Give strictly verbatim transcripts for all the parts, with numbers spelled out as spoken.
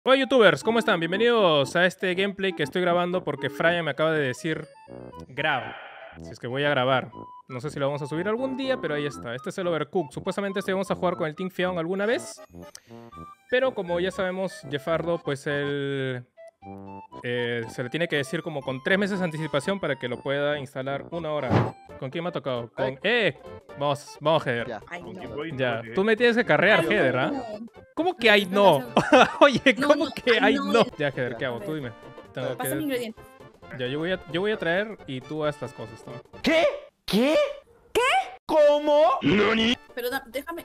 Hola youtubers, ¿cómo están? Bienvenidos a este gameplay que estoy grabando porque Fraya me acaba de decir graba. Si es que voy a grabar. No sé si lo vamos a subir algún día, pero ahí está. Este es el Overcooked. Supuestamente este vamos a jugar con el Team Feon alguna vez. Pero como ya sabemos, Jeffardo, pues él... Eh, se le tiene que decir como con tres meses de anticipación para que lo pueda instalar una hora. ¿Con quién me ha tocado? Con... ¡Eh! Vamos, vamos, Heather. Ya. Ay, ¿Con no. quién voy? Ya, No, tú me tienes que carrear, Ay, Heather, ¿ah? no. ¿Cómo que hay no? Oye, No, ¿cómo no, que ay, hay no. no? Ya, Heather, Ya. ¿qué hago? Tú dime. Tengo Pásame que... ingredientes. Ya, yo voy, a, yo voy a traer y tú haz las cosas, toma. ¿Qué? ¿Qué? ¿Qué? ¿Cómo? Pero da- déjame.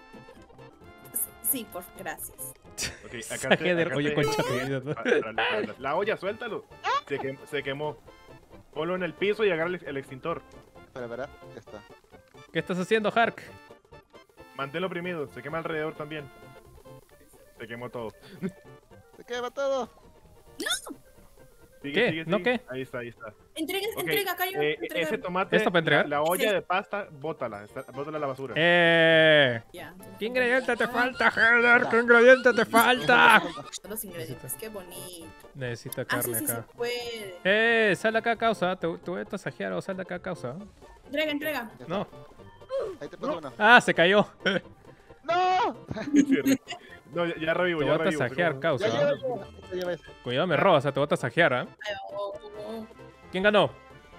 Sí, por gracias. Ok, Esa acá te, Heather, acá oye, te- concha tu vida, ¿no? Ah, la, la- la olla, suéltalo. Se, quem- se quemó. Ponlo en el piso y agarra el, el extintor. Espera, espera, ya está. ¿Qué estás haciendo, Hark? Manténlo oprimido. Se quema alrededor también. Se quemó todo. Se quema todo. Sigue, ¿Qué? sigue, ¿No sigue. qué? Ahí está, ahí está. Entrega, Ok, entrega, acá yo. eh, entrega. ese tomate, ¿Esto para entregar? La, la olla Sí. de pasta, bótala. está- Bótala a la basura. ¡Eh! Ya. ¿Qué ingrediente te falta, Heather? ¿Qué ingrediente te falta? Los ingredientes, qué bonito. Necesita Ah, sí, carne sí se acá. puede. ¡Eh! Sal de acá, causa. Te, te voy a tasajear o sal de acá, causa. Entrega, entrega. Ya está. No. Ahí te paso uno. Ah, se cayó. ¡No! No, ya, ya revivo, Te ya voy a revivo. tasajear, pero- causa. Ya lleva, ya lleva ese. Cuidado, me robas, o sea, te voy a tasajear, ¿ah? Ay, oh, oh. ¿Quién ganó?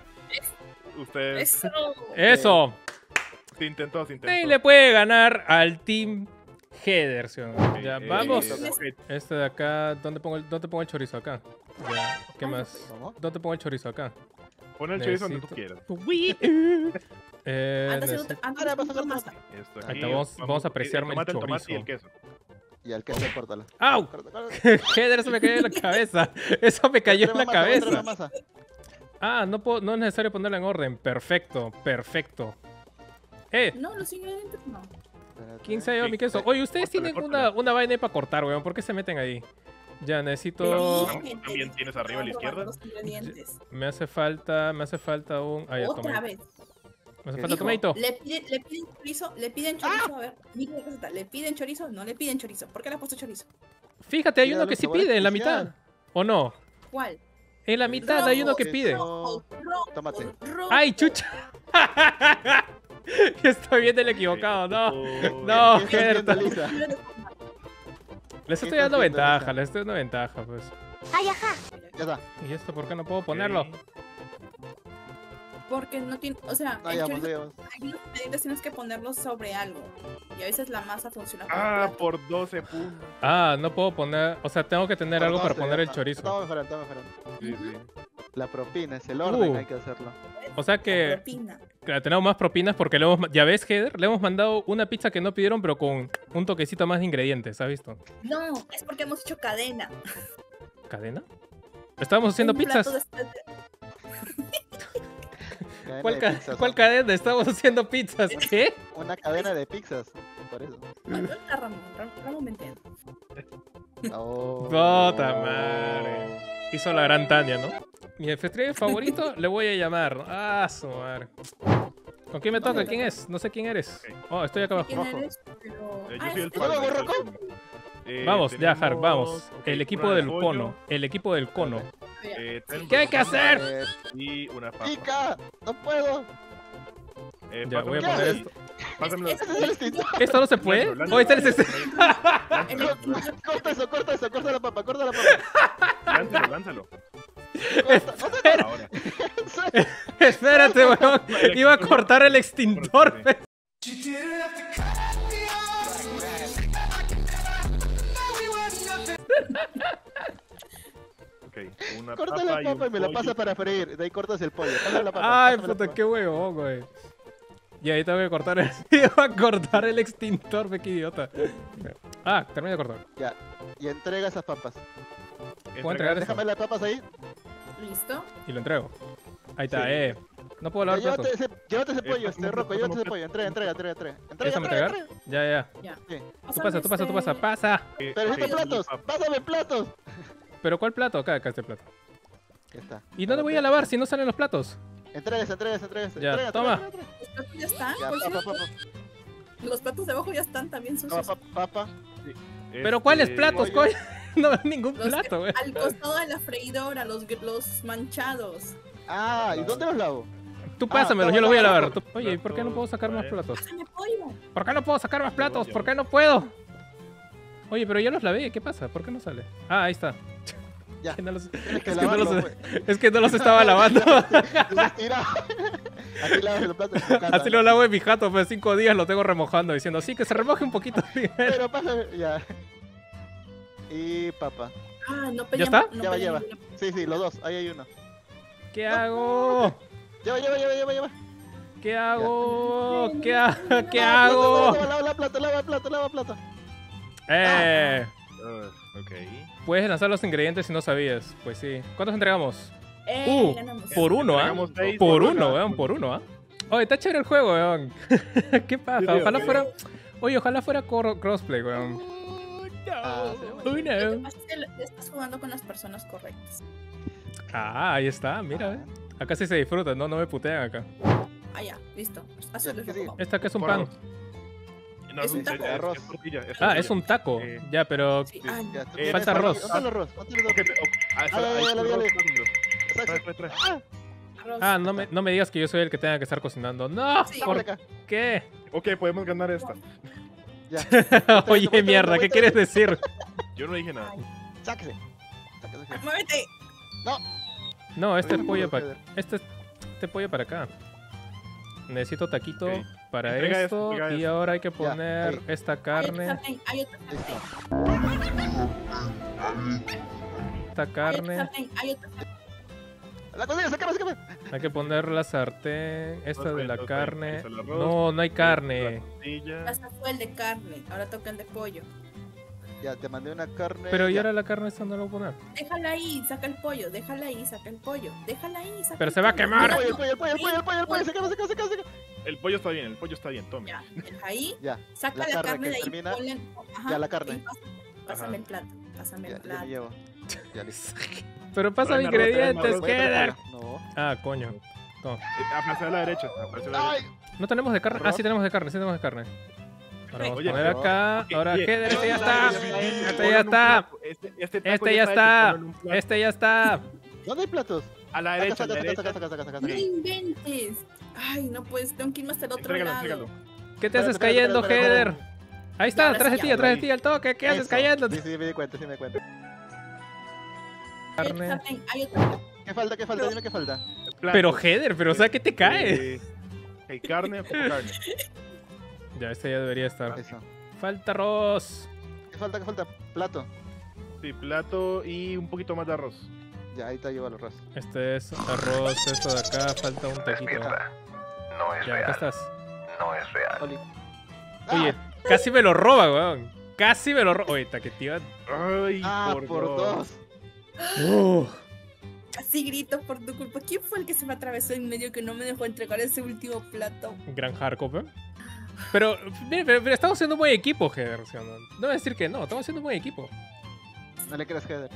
Ustedes. Eso. ¡Eso! Se intentó, se intentó. Y le puede ganar al Team Heather, ¿sí o no? Ya, Eh, vamos. eh, Este de acá, ¿dónde pongo el, dónde pongo el chorizo? Acá. Ya, ¿qué Ah, más? ¿Cómo? ¿Dónde pongo el chorizo? Acá. Pon el chorizo donde tú Necesito- quieras. Uy. Eh, Anda haciendo necesito- anda Ahora, haciendo vas a masa. Esto Ahí aquí, está, vamos- vamos a apreciarme el tomate, el tomate y chorizo. el queso. Y al queso, córtala. ¡Au! Corta, corta. Heather, eso me cayó en la cabeza. Eso me cayó en la Trema masa, trema cabeza. masa. Ah, no, puedo, no es necesario ponerla en orden. Perfecto, perfecto. Eh, No, los ingredientes no. Espérate. ¿quién se ha llevado Sí, mi queso? Oye, ustedes córtale, tienen córtale. una, una vaina ahí para cortar, weón. ¿Por qué se meten ahí? Ya, necesito... Te dije, te También dije, tienes arriba a la estaba izquierda. probando los ingredientes. Me hace falta, me hace falta un... Ah, ya, Otra tomate. vez. Me hace Hijo, falta tomato. Le piden, le piden chorizo, le piden chorizo, a ver, mira la receta, le piden chorizo, no le piden chorizo. ¿Por qué le has puesto chorizo? Fíjate, hay Mira, uno los que sí sabores pide en la especial. mitad. ¿O no? ¿Cuál? En la mitad hay uno que Rojo, pide. queso. Rojo, Tomate. rojo. ¡Ay, chucha! Yo estoy viendo el equivocado, no. Oh, No, ¿Qué estás Heather, viendo, ta- Lisa? les estoy ¿Qué dando estás viendo, ventaja, Lisa? les estoy dando ventaja, pues. Ya está. ¿Y esto por qué no puedo ok. ponerlo? Porque no tiene, o sea, No, el ya vamos, chorizo, ya vamos. hay unos ingredientes tienes que ponerlos sobre algo. Y a veces la masa funciona como Ah, plato. por doce puntos. Ah, no puedo poner... O sea, tengo que tener algo para Perdón, poner el ya está. chorizo. Estamos mejorando, estamos mejorando. Sí, sí. La propina, es el orden, Uh. hay que hacerlo. O sea La que... propina. Claro, tenemos más propinas porque le hemos... ma- Ya ves, Heather, le hemos mandado una pizza que no pidieron, pero con un toquecito más de ingredientes, ¿has visto? No, es porque hemos hecho cadena. ¿Cadena? Estábamos haciendo Un plato pizzas. de- de- Cadena ¿Cuál, de ca- pizzas, ¿Cuál ¿no? cadena? Estábamos haciendo pizzas. ¿Qué? Una cadena de pizzas. Por eso. No, no está Ramón, Ram- Ramón me entiende. Oh. Puta madre. Hizo la gran Tania, ¿no? Mi anfitrión favorito le voy a llamar. Ah, su madre. ¿Con quién me toca? ¿Quién es? No sé quién eres. Oh, estoy acá abajo. ¿Quién rojo. eres? Pero... Eh, Ah, yo soy el es- ¿Yo lo padre, borro, soy el- Eh, Vamos, ya, tenemos- Hark, vamos. ok, El equipo una de del pollo, cono. El equipo del cono. eh, tres ¿Qué hay que hacer? Eh, Y una papa. ¡Pica! ¡No puedo! Eh, Ya, voy a pásame poner los- esto. Pásamelo. ¡Ese es el extintor! ¿Esto no se puede? Lánzalo, Oh, está el... lánzalo. Corta eso, corta eso, corta la papa, corta la papa. Lánzalo, lánzalo. Corta. No sé, Espera, Ahora. espérate, weón. Iba a cortar el extintor. Córtale. Ok, una corta papa la papa y un me la pollo. pasa para freír. De ahí cortas el pollo. Pásame la papa. Ay, pásame la puta, papa. qué huevón, güey. Y ahí tengo que cortar el... Iba a cortar el extintor, ve qué idiota. Ah, termina de cortar. Ya. Y entrega esas papas. ¿Puedo entregar Déjame esto? las papas ahí. ¿Listo? Y lo entrego. Ahí está, Sí. eh. No puedo Ya, lavar llévate, platos. ese, llévate ese Eh, pollo, pásame este un roco, plato, llévate ese pásame pollo. un Entrega, entrega, entrega, entrega. Entrega, ¿Déjame entrega, entregar? entrega. Ya, ya. Ya. Sí. Tú pasa, tú pasa, tú pasa. este- Pasa. Eh, Pero ok, estos platos, y papa. pásame platos. ¿Pero cuál plato? Acá, acá este plato. Ya está. ¿Y dónde voy a lavar si no salen los platos? Entregas, entregas, entregas. Ya, entrega, toma. entrega, entrega. Los platos ya están. Ya, por papa, cierto. papa. Los platos de abajo ya están también Toma, sucios. papa, papa. ¿Pero cuáles Este, platos, pollo. coño? no veo ningún Los que- plato, güey. al costado de la freidora, los, los manchados. Ah, ¿y dónde los lavo? Tú pásamelos, Ah, yo los voy a no, no, lavar. no. Tú- Oye, ¿y por qué no puedo sacar más platos? Pásame pollo. ¿Por qué no puedo sacar más platos? ¿Por qué no puedo? Oye, pero ya los lavé, ¿qué pasa? ¿Por qué no sale? Ah, ahí está. Ya. Que no los- Tienes que Es que no lavarlo, los- pues. Es que no los estaba lavando. Entonces, tira. Así lavas los platos en tu casa. Así lo lavo en mi jato, pues cinco días lo tengo remojando, diciendo, sí, que se remoje un poquito primero. Pero pásame, ya. Y papa. Ah, no ¿Ya peleamos. está? No Lleva, peleamos. lleva. Sí, sí, los dos. Ahí hay uno. ¿Qué hago? Lleva, lleva, lleva, lleva, lleva. ¿Qué hago? ¿Qué, ha- ¿Qué Lava hago? plata, Lava, lava plata, lava plata, lava plata. Eh, Ah, ok. puedes lanzar los ingredientes si no sabías. Pues sí. ¿Cuántos entregamos? Eh, Uh, ganamos. Por uno, ¿ah? Entregamos seis Por por uno, una. weón, por uno, ¿ah? Oye, está chévere el juego, weón. Qué paja. Sí, Ojalá ok. fuera. Oye, ojalá fuera cor- crossplay, weón. Ah, sí, Oh, Lo que no. pasa es que lo- estás jugando con las personas correctas. Ah, ahí está, mira, eh. Acá sí se disfruta, no, no me putean acá. Ah, ya, listo. Azul Ya, es ¿qué lo sigue? como. Esta que es un pan. No, Es un es- taco. es- Arroz. es tortilla, es Ah, tortilla. es un taco. Eh, Ya, pero. Sí, ah, Ya, tú Eh, tienes falta ahí- arroz. ¿Dónde está el arroz? ¿Dónde está el Ok, arroz? ok. Ah, Ah, espera, ya, ahí ya, está la el vi, ya la arroz, vi. pásamelo. Exacto. Trae, trae, trae. Ah, arroz. Ah, no me, no me digas que yo soy el que tenga que estar cocinando. ¡No! Sí. ¿Por sácale acá. qué? Ok, podemos ganar esta. Ya. Oye, vuelta, mierda, vuelta, ¿qué quieres vuelta. decir? Yo no dije nada. Sáquese. Sáquese. Ah, ¡Muévete! No, este es Oye, pollo ¿cómo para. proceder? Este, este pollo para acá. Necesito taquito Ok. para Entrega esto. esto, entrega y esto. ahora hay que poner ahí. esta Hay otro carne. sartén, hay otro sartén. Listo. Esta Hay otro carne. sartén, hay otro sartén. La cocina, sácame, sácame. Hay que poner la sartén. Esta Entonces, de la entonces, carne. ahí está el arroz, No, no hay La carne. tortilla. Hasta fue el de carne, ahora toca el de pollo. Ya, te mandé una carne. Pero y ya. ahora la carne esta no la voy a poner. Déjala ahí, saca el pollo, déjala ahí, saca el pollo. Déjala ahí, saca Pero el se va a pollo. quemar. El Mira, pollo, el pollo, el pollo, el pollo, el pollo, el pollo, no, sácame, sácame, sácame, sácame. El pollo está bien, el pollo está bien, tome. Ya, deja ahí, Ya, saca La la, carne carne que de ahí, termina- ponle- ajá, ya la carne. y pasa- Pásame Ajá. el plato, pásame ya, el ya me plato. llevo. Ya, listo. Pero pasa Tráeme arroz, ingredientes, tráeme arroz, queda. No. Ah, coño. No. Eh, Aparece a la derecha. Aparece a la Ay, derecha. ¿No tenemos de carne? Ah, ¿Arroz? sí tenemos de carne, sí tenemos de carne. Ahora vamos a Oye, poner arroz. acá. Ok, Ahora, oye, ¿qué? Este ya oye, está. oye, oye, Este ponlo ya en un está. plato. Este, este taco Este ya hecho, está. ponlo en un plato. Este ya está. ¿dónde hay platos? A la Saca, derecha, a saca, la saca, derecha. saca, saca, saca, saca, No saca. inventes. Ay, no puedes, tengo que irme hasta el otro Entrégalo, lado. entrégalo. ¿Qué te Espérate, haces espérate, cayendo, espérate, Heather? espérate. Ahí Ya, está, ahora atrás de sí, ti, ya. atrás de ti, al toque. ¿Qué haces Eso. cayendo? Sí, sí, me di cuenta, sí me di cuenta. Hay otro Carne. sartén, hay otro. ¿Qué falta, qué falta? Dime qué falta. Platos. Pero Heather, pero o sea, ¿qué te cae? Eh, Hay carne, poco carne. Ya, este ya debería estar. Eso. Falta arroz. ¿Qué falta, qué falta? Plato. Sí, plato y un poquito más de arroz. Ya, ahí te llevo el arroz. Este es arroz, esto de acá, falta un taquito. No es Ya, acá real, estás. no es real. Oli. Oye, Ah, casi me lo roba, weón. Casi me lo roba. Oye, taquetío. Ay, ah, por, por dos. dos. Uh, Casi grito por tu culpa. ¿Quién fue el que se me atravesó en medio que no me dejó entregar ese último plato? gran hardcore. Pero, mire, pero, pero estamos siendo un buen equipo, Heather. ¿Sí o no? No voy a decir que no, estamos siendo un buen equipo. No le creas, Heather.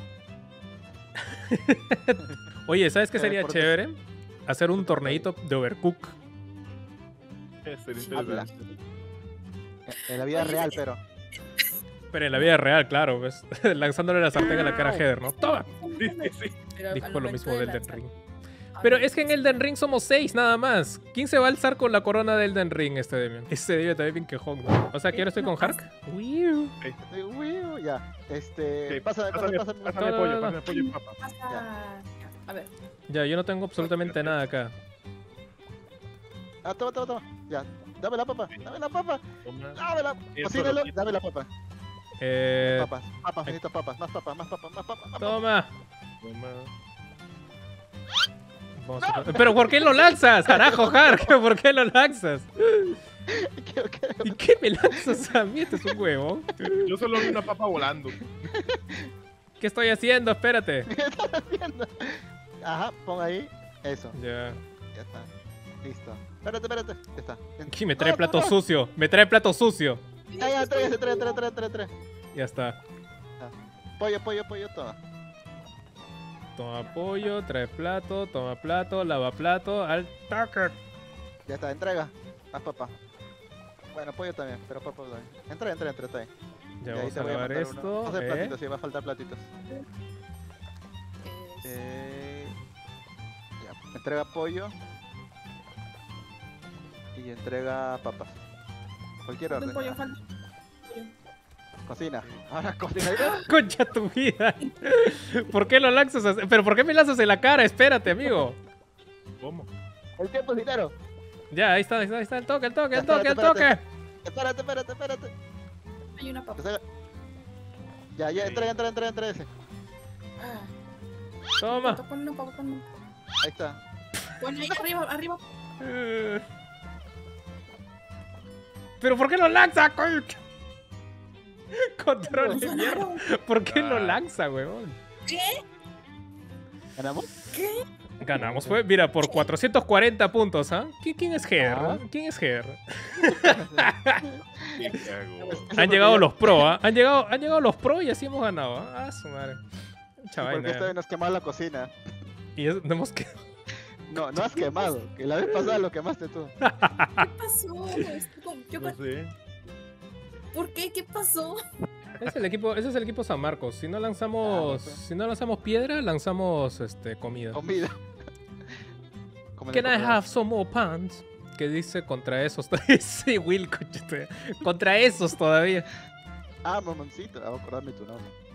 Oye, ¿sabes qué Eh, sería por- chévere? Hacer un torneito de Overcook. Este, este, Habla. este. En la vida Oye, real, sí. pero. Pero en la vida real, claro, pues. Lanzándole la sartén a la cara a Heather, ¿no? ¡Toma! Sí, sí, sí. Pero Dijo al lo momento mismo de del Elden lanzar- Ring. Ah, Pero no. es que en Elden Ring somos seis nada más. ¿Quién se va a alzar con la corona de Elden Ring, este Demian? Este Demian también bien quejón, ¿no? O sea, que ahora estoy con Hark. Wiu. Eh, uy, ya. Este. Ok, Pásame, pásame, Pásame, pásame. pásame No, no, pollo, no, pásame pollo y papa. Pasa- ya, A ver, Ya, yo no tengo absolutamente nada acá. Ah, toma, toma, toma. Ya. Dame la papa, dame la papa, Toma. dame la. Eso, Cocínalo, Rosita. dame la papa. Eh, Papas, papas, necesito papas, más papas, más papas, más papas. Más papas. toma. Toma. Vamos a- Pero ¿por qué lo lanzas? Carajo, Hark, ¿por qué lo lanzas? Quiero que- ¿Y qué me lanzas a mí? Este es un huevo. Yo solo vi una papa volando. ¿Qué estoy haciendo? Espérate. ¿Qué estás haciendo? Ajá, pon ahí. Eso, Ya. ya está. Listo. Espérate, espérate. Ya está. Aquí me trae No, plato no, no. sucio. Me trae plato sucio. Ya, ya, trae, ese, trae, trae, trae, trae, trae. Ya está. Pollo, pollo, pollo, todo. Toma pollo, trae plato, toma plato, lava plato, al toque. Ya está, entrega. Más papa. Bueno, pollo también, pero papa también. Entra, entra, entra, está ahí. Ya Y ahí vamos te a voy a lavar mandar uno. esto. Dos de ¿eh? platitos, sí, va a faltar platitos. Es- Eh, ya, entrega pollo. Y entrega papas. Cualquier falta orden. un pollo, ya. falta un pollo. Cocina. Ahora cocina. Concha tu vida. ¿Por qué lo lanzas así? ¿Pero por qué me lanzas en la cara? Espérate, amigo. ¿Cómo? El tiempo es dinero. Ya, ahí está, ahí está, ahí está. El toque, el toque, el Ya, toque, el espérate, toque. Espérate, espérate, espérate. Hay una Que papa. salga- Ya, ya, Sí. entrega, entrega, entrega, entrega ese. Ah, Toma. pon una papa, pon una. Ahí está. Pon ahí arriba, arriba. Eh. ¿Pero por qué lo lanza, concha? Control de mierda. Ganaron. ¿Por qué lo Ah. lanza, weón? ¿Qué? ¿Ganamos? ¿Qué? Ganamos, fue, mira, por cuatrocientos cuarenta puntos, ¿ah? ¿Qui- ¿Quién es Ger? Ah. ¿Quién es Ger? Qué cago. Han llegado los pro, ¿ah? Han llegado, han llegado los pro y así hemos ganado, ¿ah? Ah, su madre. Mucha Porque vaina, esta vez ya. nos quemamos la cocina. Y es- no hemos quedado. No, no has quemado. Que la vez pasada lo quemaste tú. ¿Qué pasó? Estoy con- yo No con- sé. ¿Por qué? ¿Qué pasó? Es el equipo, ese es el equipo San Marcos. Si no lanzamos, Ah, ok. si no lanzamos piedra, lanzamos este comida. Comida. Como en Can el I comedor. have some more pants? Que dice contra esos. Sí, Will, concha, te- contra esos todavía. Ah, mamoncito. Ah, voy a acordarme tu nombre.